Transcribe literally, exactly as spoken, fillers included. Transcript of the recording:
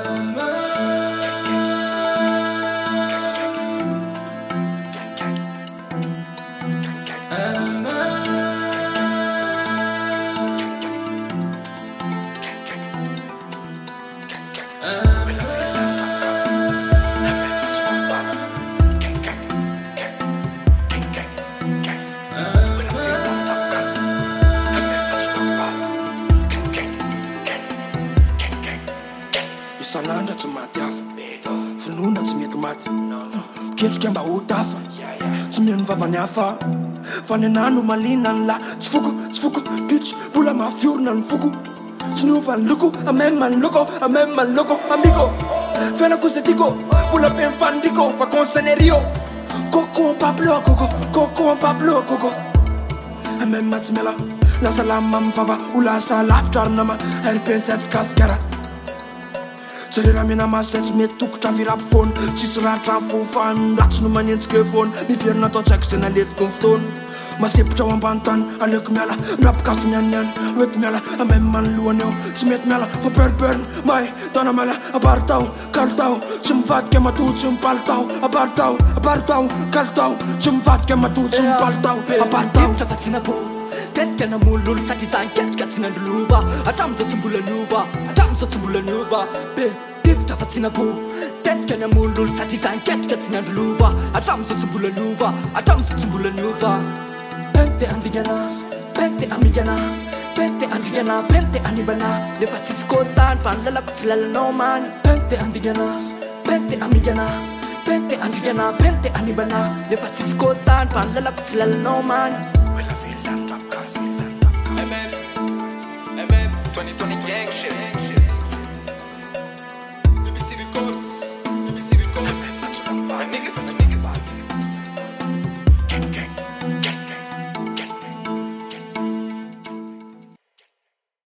Isan'andra tsy maty hafa finoana tsy mety maty ketrika mba ho tafa tsy mihaino vavany hafa fa ny anah no malina ny la tsy foko tsy foko bitch mbola mafiorina ny foko tsy niova ny loko amema ny loko amema ny loko amigo fiainako zay tiako mbola be mifandriko vacances ny Rio coco en Pablo coco coco en Pablo coco amema tsy miala lasa lama mivava ho lasa lavitra ary nama R P Z kasikara Jerera mina masay tsy mety tokotra virapo foana tsisy ratra fofany ratsy no manenjika foana miverina atao tsy haiko zay naletiko ny fotoana masepitra ao ambany tany aleoko miala mirapokasy mianiany mety miala amemy manoloany eo tsy mety miala fa perperina may tana miala abary tao kaly tao tsy mivadika matoa tsy mipaly tao abary tao abary tao kaly tao tsy mivadika matoa tsy mipaly tao abary tao tetika namololo satria zany ketrika tsy nandrolova hatramin'izao tsy mbola niova hatramin'izao tsy mbola niova be tivitra fa tsy nabo tetika namololo satria zany ketrika tsy nandrolova hatramin'izao tsy mbola niova hatramin'izao tsy mbola niova pente andingana pente amigana pente andingana pente animbana nefa tsisy koa zany fa ny lalako tsy lalanao many pente andingana pente amigana pente andingana pente animbana nefa tsisy koa zany fa ny lalako tsy lalanao many Amen, amen. twenty twenty gang shit.